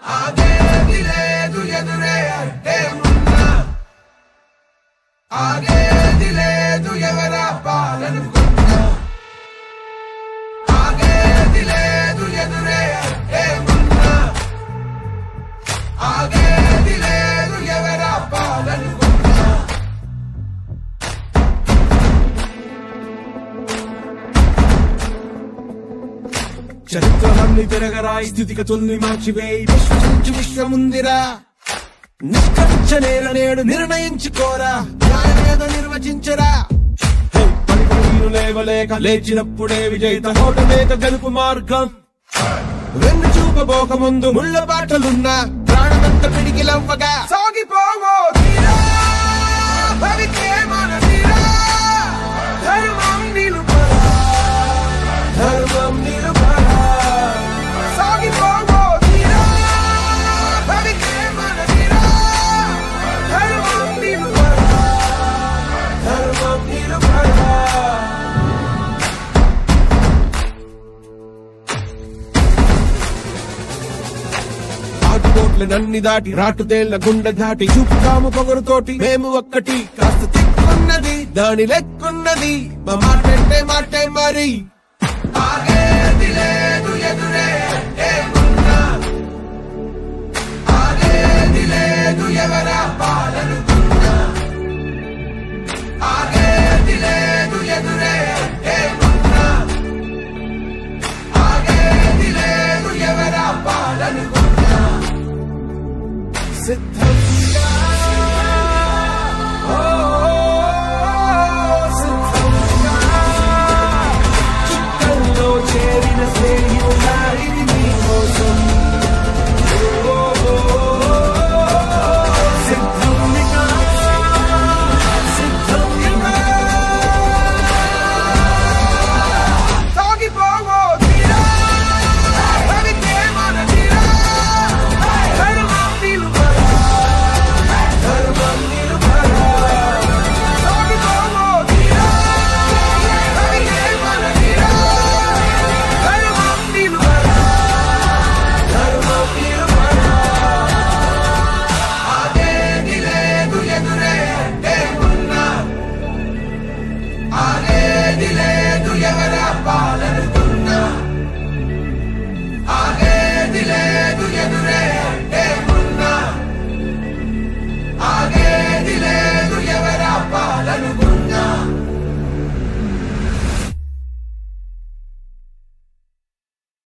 ఆగేది లేదు ఎదురే అంటే ఉన్నా ఆగేది లేదు ఎవరా పాలనుకున్నా ఆగేది లేదు ఎదురే అంటే ఉన్నా ఆగేది లేదు ఎవరా పాలనుకున్నా చరిత్రలన్నీ తిరగరాయి స్థితిగతుల్ని మార్చివేయి విశ్వసించి విశ్వముందిరా నిష్కరించ నేల నేడు నిర్ణయించుకోరా న్యాయమేదో నిర్వచించరా పలుకులు లేవలేక లేచినప్పుడే విజేత ఓటమేక గెలుపు మార్గం వెన్ను చూపబోక ముందు ముళ్ళ బాటలున్నా ప్రాణమంత పిడికిలవ్వగా సాగిపోవో తీరా భవితే మన తీరా ధర్మం నిలుపరా ధర్మం నిలుపరా సాగిపోవో తీరా భవితే మన తీరా ధర్మం నిలుపరా ధర్మం నిలుపరా నన్ని దాటి రాటుదేళ్ల గుండె దాటి చూపుతాము పొగరుతోటి మేము ఒక్కటి కాస్త తిక్కున్నది దాని లెక్కున్నది మా మాటంటే మాటే మరి ఆగేది లేదు ఎదురే అంటే ఉన్నా ఆగేది లేదు ఎవరా పాలనుకున్నా ఆగేది లేదు ఎదురే అంటే ఉన్నా ఆగేది లేదు ఎవరా పాలనుకున్నా సిద్ధ